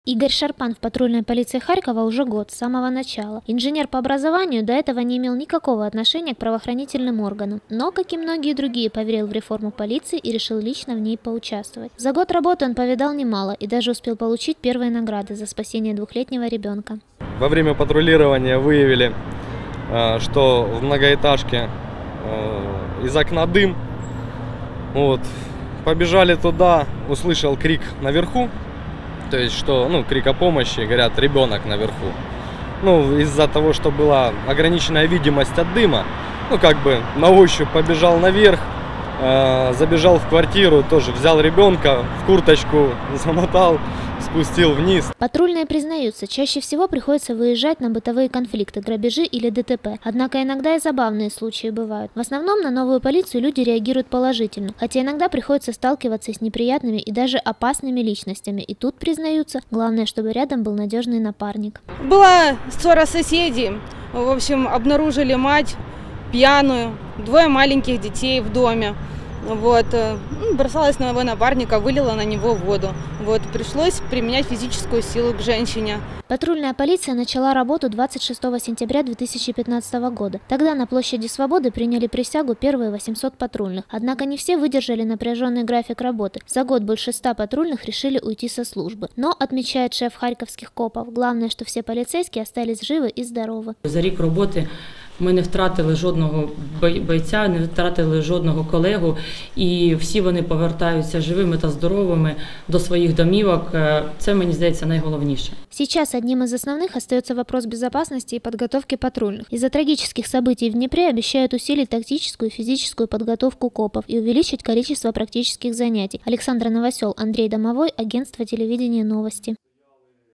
Игорь Шарпан в патрульной полиции Харькова уже год, с самого начала. Инженер по образованию до этого не имел никакого отношения к правоохранительным органам, но, как и многие другие, поверил в реформу полиции и решил лично в ней поучаствовать. За год работы он повидал немало и даже успел получить первые награды за спасение двухлетнего ребенка. Во время патрулирования выявили, что в многоэтажке из окна дым. Побежали туда, услышал крик наверху. То есть, что, крик о помощи, говорят, ребенок наверху. Из-за того, что была ограниченная видимость от дыма, на ощупь побежал наверх, забежал в квартиру, тоже взял ребенка, в курточку замотал, спустил вниз. Патрульные признаются, чаще всего приходится выезжать на бытовые конфликты, грабежи или ДТП. Однако иногда и забавные случаи бывают. В основном на новую полицию люди реагируют положительно, хотя иногда приходится сталкиваться с неприятными и даже опасными личностями. И тут признаются, главное, чтобы рядом был надежный напарник. Была ссора соседей. В общем, обнаружили мать пьяную, 2 маленьких детей в доме. Бросалась на его напарника, вылила на него воду. Пришлось применять физическую силу к женщине. Патрульная полиция начала работу 26 сентября 2015 года. Тогда на площади Свободы приняли присягу первые 800 патрульных. Однако не все выдержали напряженный график работы. За год больше 100 патрульных решили уйти со службы. Но, отмечает шеф харьковских копов, главное, что все полицейские остались живы и здоровы. За рік роботи ми не втратили жодного бойця, не втратили жодного колегу, і всі вони повертаються живими та здоровими до своїх домівок. Це, мені здається, найголовніше. Сейчас одним из основных остается вопрос безопасности и подготовки патрульных. Из-за трагических событий в Днепре обещают усилить тактическую и физическую подготовку копов и увеличить количество практических занятий. Александра Новосел, Андрей Домовой, агентство телевидения «Новости».